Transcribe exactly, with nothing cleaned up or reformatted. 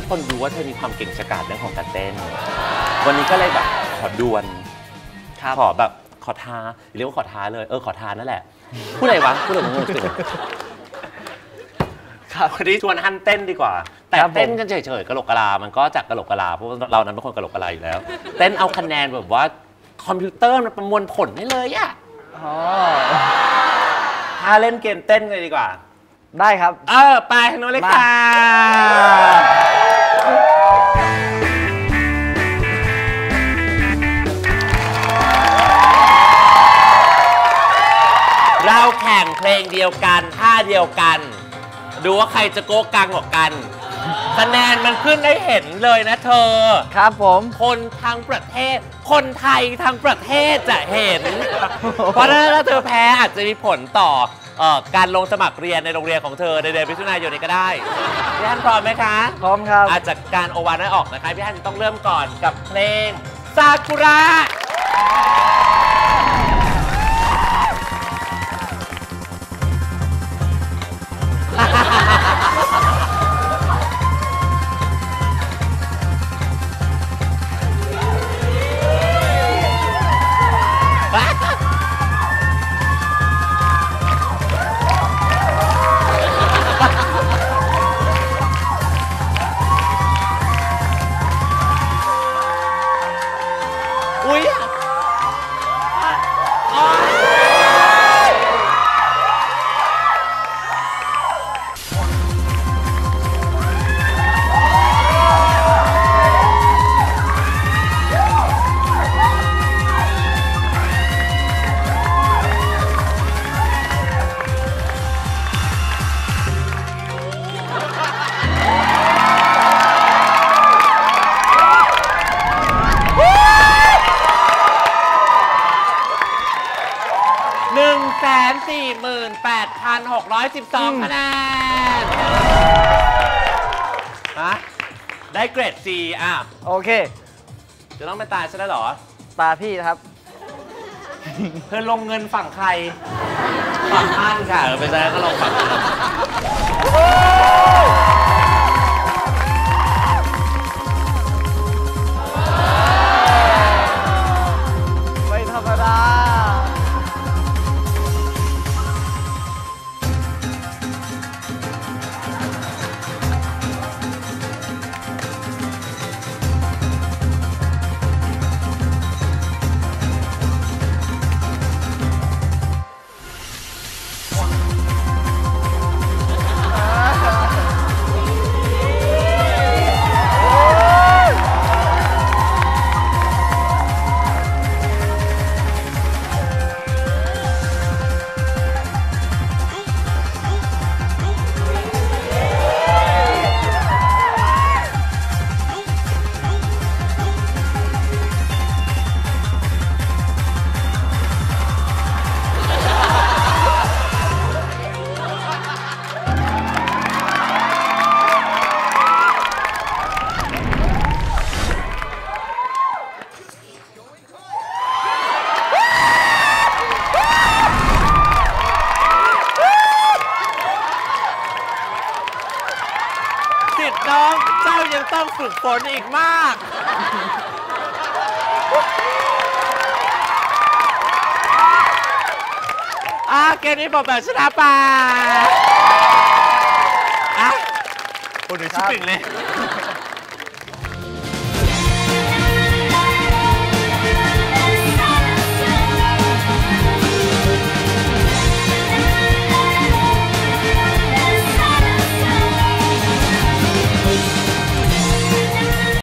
คนรู้ว่าเธอมีความเก่งฉกาจเรื่องของการเต้นวันนี้ก็เลยแบบขอดวลขอแบบขอท้าเรียกว่าขอท้าเลยเออขอท้านั่นแหละพูดอะไรวะพูดอะไรงงๆครับวันนี้ชวนฮันเต้นดีกว่าแต่เต้นกันเฉยๆกะโหลกกะลามันก็จากกะโหลกกะลาเพราะเรานั้นเป็นคนกะโหลกกะลาอยู่แล้วเต้นเอาคะแนนแบบว่าคอมพิวเตอร์มันประมวลผลให้เลยอะอ๋อถ้าเล่นเกมเต้นเลยดีกว่าได้ครับเออไปโน้นเลยค่ะเราแข่งเพลงเดียวกันท่าเดียวกันดูว่าใครจะโก้กังกว่ากันคะแนนมันขึ้นได้เห็นเลยนะเธอครับผมคนทั้งประเทศคนไทยทั้งประเทศจะเห็นเพราะถ้าเธอแพ้อาจจะมีผลต่อการลงสมัครเรียนในโรงเรียนของเธอในเดือนมิถุนายนนี้ก็ได้พี่ฮันพร้อมไหมคะพร้อมครับอาจจะการโอวาทให้ออกนะคะพี่ฮันต้องเริ่มก่อนกับเพลงซากุระหนึ่งแสนสี่หมื่นแปดพันหกร้อยสิบสองคะแนนฮะได้เกรด C อ่ะโอเคจะต้องเป็นตาฉันแล้วเหรอตาพี่นะครับเธอลงเงินฝั่งใครฝั่งท่านค่ะเออไปแจ้งก็ลงฝั่งท่านไม่ธรรมดาน้องเจ้ายังต้องฝึกฝนอีกมากอ่ะเกมนี้ผมแบบชนะไปอ่ะโอ้เดี๋ยวชิบหนึ่งเลย